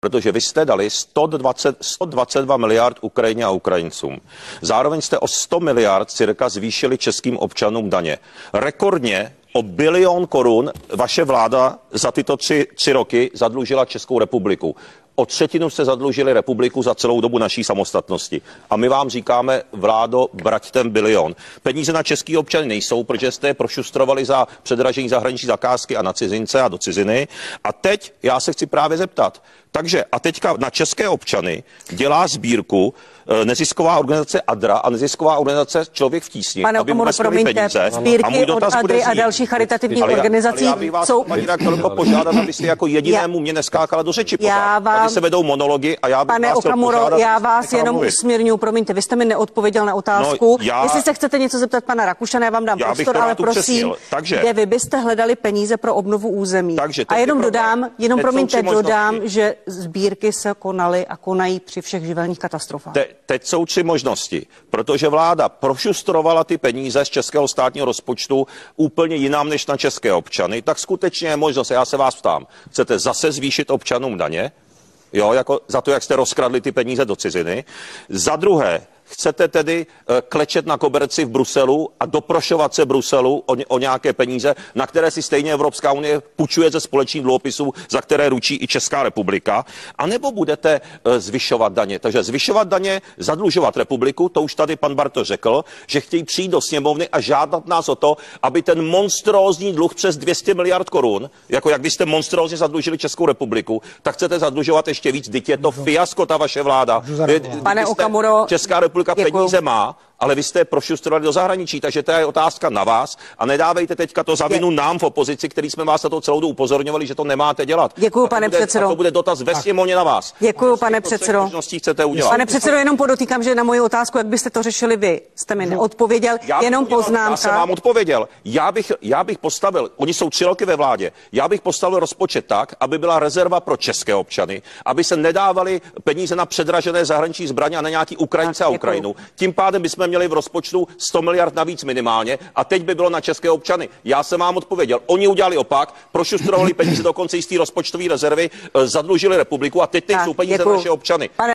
Protože vy jste dali 122 miliard Ukrajině a Ukrajincům. Zároveň jste o 100 miliard cirka zvýšili českým občanům daně. Rekordně o bilion korun vaše vláda za tyto tři roky zadlužila Českou republiku. O třetinu jste zadlužili republiku za celou dobu naší samostatnosti. A my vám říkáme, vládo, brať ten bilion. Peníze na český občany nejsou, protože jste je prošustrovali za předražení zahraniční zakázky a na cizince a do ciziny. A teď já se chci právě zeptat. Takže a teďka na české občany dělá sbírku nezisková organizace ADRA a nezisková organizace Člověk v tísni. Pane Okamuro, promiňte, sbírky od ADRY a dalších charitativních organizací já bych vás, jsou... paní redaktorko, požádat, abyste jako jedinému mě neskákala do řeči. Tady se vedou monology a já bych Pane vás Okamuro, požádat, já vás jenom usměrňuji, promiňte, vy jste mi neodpověděl na otázku. Jestli se chcete něco zeptat pana Rakušana, já vám dám prostor, ale prosím, kde vy byste hledali peníze pro obnovu území. A jenom dodám, dodám, že sbírky se konaly a konají při všech živelních katastrofách. Teď jsou tři možnosti, protože vláda prošustrovala ty peníze z českého státního rozpočtu úplně jinam než na české občany, tak skutečně je možnost, já se vás ptám, chcete zase zvýšit občanům daně, jo, jako za to, jak jste rozkradli ty peníze do ciziny. Za druhé, chcete tedy klečet na koberci v Bruselu a doprošovat se Bruselu o nějaké peníze, na které si stejně Evropská unie půjčuje ze společných dluhopisů, za které ručí i Česká republika, anebo budete zvyšovat daně. Takže zvyšovat daně, zadlužovat republiku, to už tady pan Bartoš řekl, že chtějí přijít do sněmovny a žádat nás o to, aby ten monstrózní dluh přes 200 miliard korun, jako jak vy jste monstrózně zadlužili Českou republiku, tak chcete zadlužovat ještě víc, vždyť je to fiasko ta vaše vláda. Pane Okamuro, Česká republika peníze má, ale vy jste je prošustrovali do zahraničí, takže to je otázka na vás a nedávejte teďka to za vinu nám v opozici, který jsme vás na to celou dobu upozorňovali, že to nemáte dělat. Děkuji, pane předsedo. A to bude dotaz ve sněmovně na vás. Děkuji, pane předsedo. Chcete udělat. Pane předsedo, jenom podotýkám, že na moji otázku, jak byste to řešili vy, jste mi neodpověděl, jenom poznámka. Já jsem vám odpověděl. Já bych postavil, oni jsou 3 roky ve vládě, já bych postavil rozpočet tak, aby byla rezerva pro české občany, aby se nedávaly peníze na předražené zahraniční zbraně a na nějaký Ukrajince a Ukrajinu. Tím pádem bychom měli v rozpočtu 100 miliard navíc minimálně a teď by bylo na české občany. Já jsem vám odpověděl. Oni udělali opak, prošustrovali peníze dokonce i z té rozpočtové rezervy, zadlužili republiku a teď nejsou peníze na naše občany.